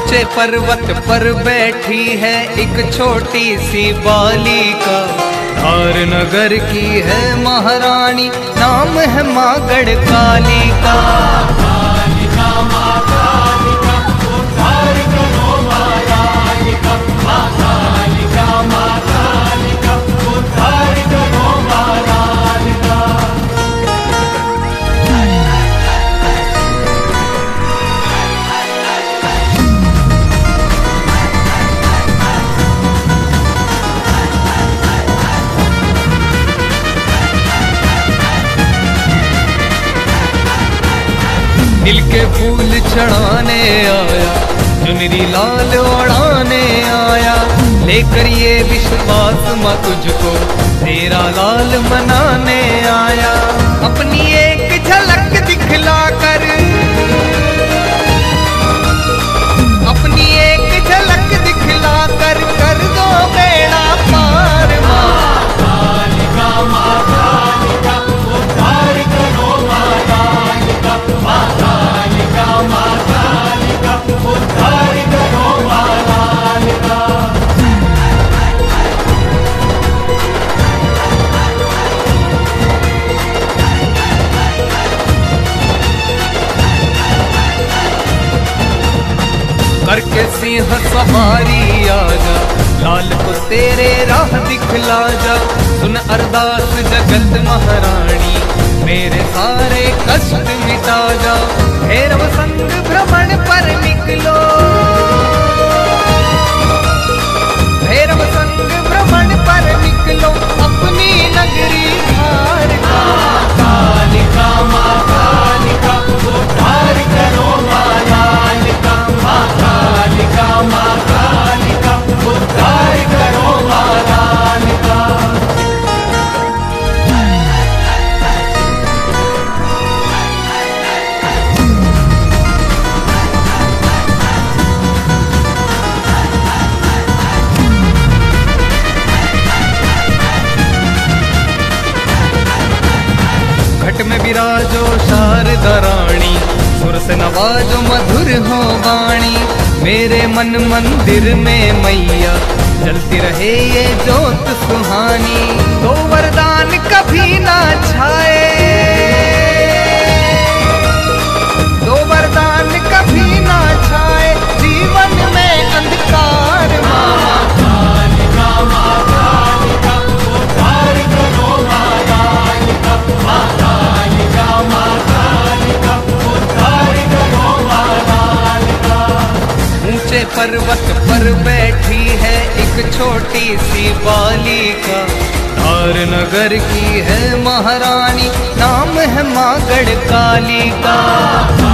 ऊंचे पर्वत पर बैठी है एक छोटी सी बालिका, धार नगर की है महारानी, नाम है माँ गढ़कालिका। कालिका माँ कालिका उद्धार करो माँ कालिका, माँ कालिका माँ कालिका उद्धार करो माँ कालिका। दिल के फूल चढ़ाने आया, चुनरी लाल उड़ाने आया, लेकर ये विश्वास माँ तुझको तेरा लाल मनाने आया। अपनी एक झलक दिखला कर, अपनी एक झलक दिखला कर दो बेड़ा पार माँ कालिका माँ कालिका उद्धार करो माँ कालिका, माँ कालिका माँ कालिका उद्धार करो माँ कालिका। करके सिंह सवारी आजा, लाल को तेरे राह दिखला जा। सुन अरदास जगत महारानी, मेरे सारे कष्ट मिटा जा। भैरव संग भ्रमण पर निकलो, भैरव संग भ्रमण पर निकलो, अपनी नगरी धार का। कालिका माँ कालिका उद्धार करो माँ कालिका, माँ कालिका माँ कालिका उद्धार करो माँ कालिका। घट में विराजो शारदा रानी, सुर से नवाजो मधुर हो वाणी। मेरे मन मंदिर में मैया, जलती रहे ये ज्योत सुहानी। तो वरदान कभी ना छाए, तो वरदान कभी ना छाए जीवन में अंधकार माँ। कालिका माँ कालिका उद्धार करो माँ कालिका, माँ कालिका माँ कालिका उद्धार करो माँ कालिका। ऊंचे पर्वत पर बैठी है एक छोटी सी बालिका, धार नगर की है महारानी, नाम है माँ गढ़कालिका।